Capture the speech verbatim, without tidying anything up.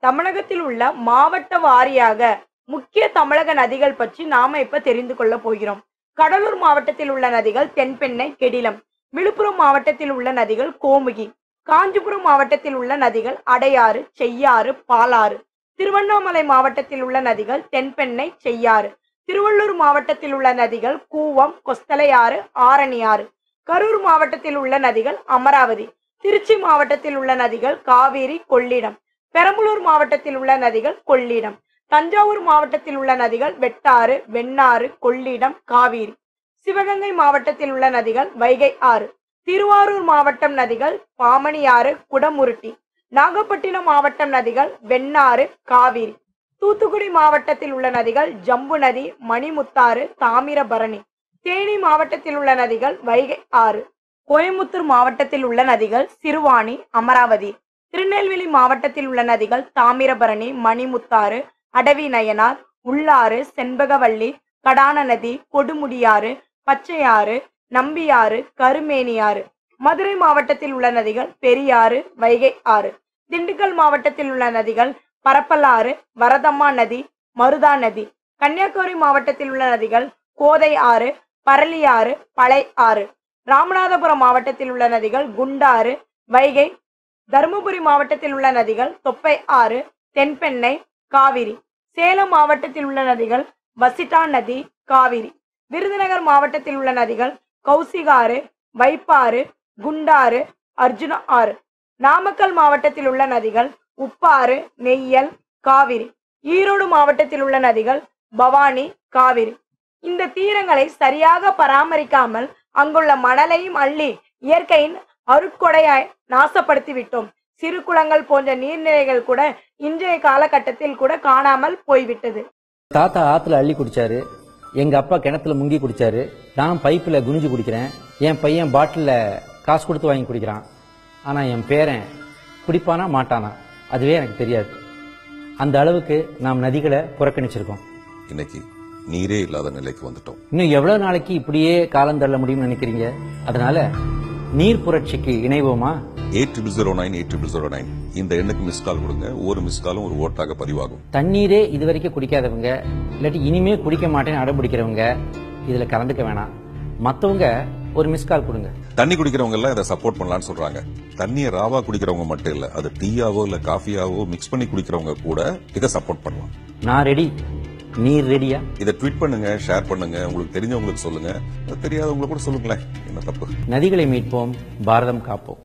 தமிழகத்தில் உள்ள மாவட்ட வாரியாக முக்கிய தமிழக நதிகள் பற்றி நாம இப்ப தெரிந்து கொள்ள போகிறோம். கடலூர் மாவட்டத்தில் உள்ள நதிகள் தென்பெண்ணை, கெடிலம். விழுப்புரம் மாவட்டத்தில் உள்ள நதிகள் கோமுகி. காஞ்சிபுரம் மாவட்டத்தில் உள்ள நதிகள் அடையாறு, செய்யாறு, பாலாறு. திருவண்ணாமலை மாவட்டத்தில் உள்ள நதிகள் தென்பெண்ணை, செய்யாறு. திருவள்ளூர் மாவட்டத்தில் உள்ள நதிகள் கூவம், கொஸ்தலையாறு, ஆரணியாறு. கரூர் மாவட்டத்தில் உள்ள நதிகள் அமராவதி. திருச்சி மாவட்டத்தில் உள்ள நதிகள் காவேரி, கொள்ளிடம். பெரம்பலூர் மாவட்டத்தில் உள்ள நதிகள் கொள்ளிடம். தஞ்சாவூர் மாவட்டத்தில் உள்ள நதிகள் வெட்டாறு, வெண்ணாறு, கொள்ளிடம், காவிரி. சிவகங்கை மாவட்டத்தில் உள்ள நதிகள் வைகை ஆறு. திருவாரூர் மாவட்டம் நதிகள் பாமணியாறு, குடமுருட்டி. நாகப்பட்டினம் மாவட்டம் நதிகள் வெண்ணாறு, காவிரி. தூத்துக்குடி மாவட்டத்தில் உள்ள நதிகள் ஜம்பு நதி, மணிமுத்தாறு, தாமிரபரணி. தேனி மாவட்டத்தில் உள்ள நதிகள் வைகை ஆறு. கோயம்புத்தூர் மாவட்டத்தில் உள்ள நதிகள் சிறுவாணி, அமராவதி. திருநெல்வேலி மாவட்டத்தில் உள்ள நதிகள் தாமிரபரணி, மணிமுத்தாறு, அடவி நயனார், உள்ளாறு, செண்பகவல்லி, கடான நதி, கொடுமுடியாறு, பச்சையாறு, நம்பியாறு, கருமேனியாறு. மதுரை மாவட்டத்தில் உள்ள நதிகள் பெரியாறு, வைகை ஆறு. திண்டுக்கல் மாவட்டத்தில் உள்ள நதிகள் பரப்பலாறு, வரதம்மா நதி, மருதா நதி. கன்னியாகுமரி மாவட்டத்தில் உள்ள நதிகள் கோதை ஆறு, பரளியாறு, பழை ஆறு. ராமநாதபுரம் மாவட்டத்தில் உள்ள நதிகள் குண்டாறு, வைகை. தருமபுரி மாவட்டத்தில் உள்ள நதிகள் தொப்பை ஆறு, தென்பெண்ணை, காவிரி. சேலம் மாவட்டத்தில் உள்ள நதிகள் வசிட்டா நதி, காவிரி. விருதுநகர் மாவட்டத்தில் உள்ள நதிகள் கௌசிகாறு, வைப்பாறு, குண்டாறு, அர்ஜுன ஆறு. நாமக்கல் மாவட்டத்தில் உள்ள நதிகள் உப்பாறு, நெய்யல், காவிரி. ஈரோடு மாவட்டத்தில் உள்ள நதிகள் பவானி, காவிரி. இந்த தீரங்களை சரியாக பராமரிக்காமல் அங்குள்ள மணலையும் அள்ளி இயற்கையின் அருட்கொடையாய் நாசப்படுத்தி விட்டோம். சிறு குளங்கள் போன்ற நீர்நிலைகள் கூட இன்றைய காலகட்டத்தில் கூட காணாமல் போய்விட்டது. தாத்தா ஆத்துல அள்ளி குடிச்சாரு, எங்க அப்பா கிணத்துல முங்கி குடிச்சாரு, நான் பைப்புல குனிஞ்சு குடிக்கிறேன், என் பையன் பாட்டில காசு கொடுத்து வாங்கி குடிக்கிறான். ஆனா என் பேரன் குடிப்பானா மாட்டானா அதுவே எனக்கு தெரியாது. அந்த அளவுக்கு நாம் நதிகளை புறக்கணிச்சிருக்கோம். இன்னைக்கு நீரே இல்லாத நிலைக்கு வந்துட்டோம். இன்னும் எவ்வளவு நாளைக்கு இப்படியே காலம் தள்ள முடியும்னு நினைக்கிறீங்க? அதனால நீர் புரட்சிக்கு இணைவோமா? Eight triple zero nine eight triple zero nine இந்த எண்ணுக்கு மிஸ் கால் கொடுங்க. ஒரு மிஸ் காலும் ஒரு ஓட்டாக பதிவாகும். தண்ணீரே இதுவரைக்கும் குடிக்காதவங்க, இல்லாட்டி இனிமே குடிக்க மாட்டேன்னு அடம்பிடிக்கிறவங்க இதுல கலந்துக்க வேணாம். மத்தவங்க ஒரு மிஸ் கால் கொடுங்க. தண்ணி குடிக்கிறவங்க எல்லாம் இதை சப்போர்ட் பண்ணலாம்னு சொல்றாங்க. தண்ணியை ராவா குடிக்கிறவங்க மட்டும் இல்ல, அது டீயாவோ இல்ல காஃபியாவோ மிக்ஸ் பண்ணி குடிக்கிறவங்க கூட இதை சப்போர்ட் பண்ணலாம். நான் ரெடி, நீர் ரெடியா? இதை ட்வீட் பண்ணுங்க, ஷேர் பண்ணுங்க, உங்களுக்கு தெரிஞ்சவங்களுக்கு சொல்லுங்க, தெரியாதவங்களுக்கு கூட சொல்லுங்களேன். என்ன தப்பு? நதிகளை மீட்போம், பாரதம் காப்போம்.